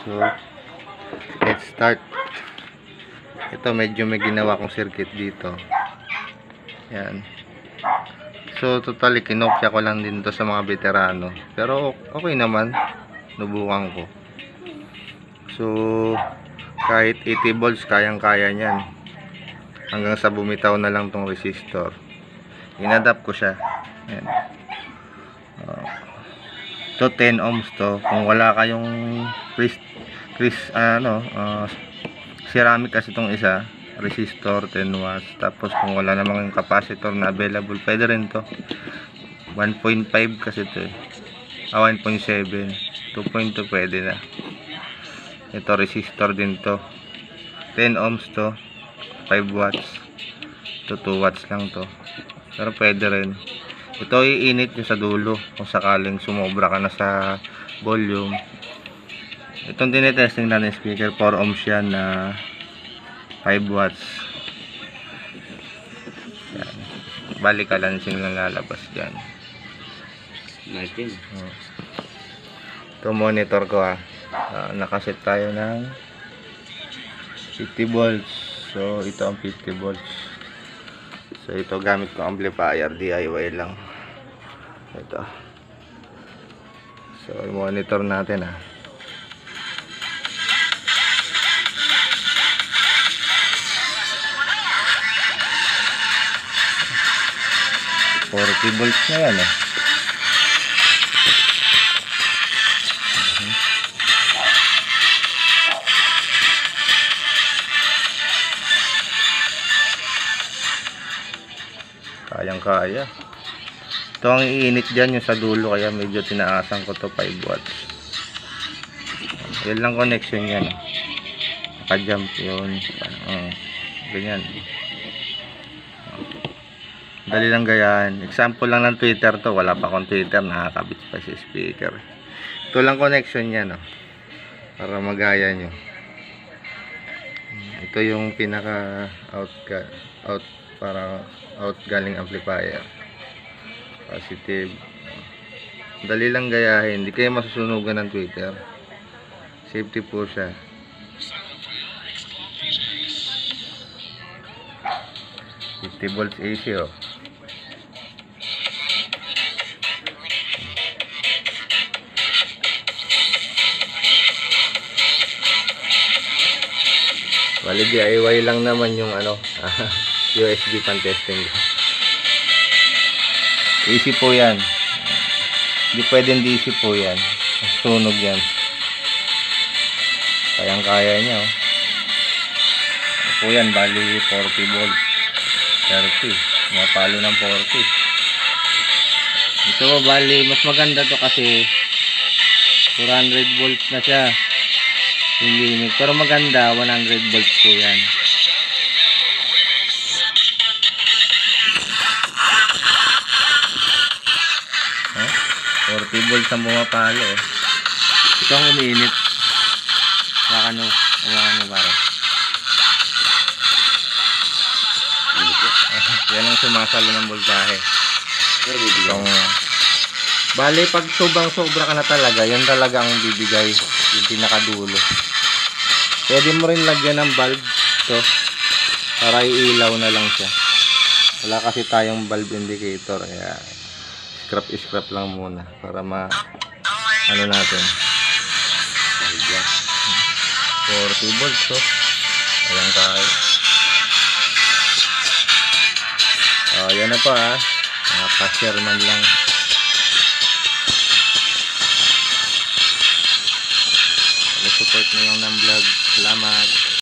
So, let's start. Ito medyo may ginawa kong circuit dito. Yan. So, totally kinopya ko lang din to sa mga veterano. Pero okay naman. Nubukan ko. So, kahit 80 volts kayang-kaya niyan. Hanggang sa bumitaw na lang tong resistor. Inadapt ko siya. Yan. To 10 ohms to. Kung wala kayong ceramic kasi itong isa, resistor 10 watts. Tapos kung wala namang capacitor na available, pwede rin to. 1.5 kasi to 1.7, 2.2 pwede na. Ito resistor din to, 10 ohms to, 5 watts to 2 watts lang to, pero pwede rin. Ito iinit nyo sa dulo kung sakaling sumobra ka na sa volume. Itong tinetesting natin speaker, 4 ohms yan na 5 watts. Yan. Balik kalansing lang lalabas dyan. Ito monitor ko nakaset tayo ng 50 volts. So ito ang 50 volts. So ito gamit ko amplifier, DIY lang. Ito. So monitor natin 40 volts na yan kayang-kaya. Ito ang iinit dyan yung sa dulo, kaya medyo tinaasan ko to 5 watts. Yan lang connection yan. Naka-jump yun. Ganyan. Dali lang gayan. Example lang ng Twitter to. Wala pa akong Twitter. Nakakabit pa si speaker. Ito lang connection yan para magaya nyo. Ito yung pinaka out galing amplifier. Positive. Dali lang gayahin. Hindi kayo masusunugan ng Twitter. Safety po siya. $50 volts AC Bali DIY lang naman yung USB pan testing. AC po yan. Hindi pwedeng DC po yan. Sunog yan. Kayang-kaya niya po yan. Bali 40 volts 30. Mapalo ng 40. Ito bali mas maganda to kasi 400 volts na siya yung limit. Pero maganda 100 volts po yan. 40 volts ang bumapalo Ito ang umiinit. Ano para. Yan ang sumasalo ng voltahe. Itong bali pag sobra ka na talaga, yan talaga ang bibigay yung pinakadulo. Pwede mo rin lagyan ng bulb to para iilaw na lang siya. Wala kasi tayong bulb indicator, kaya scrap lang muna para natin 40 volts ayan tayo. Yan na pa pa-share man lang. Support na lang ng vlog. Salamat.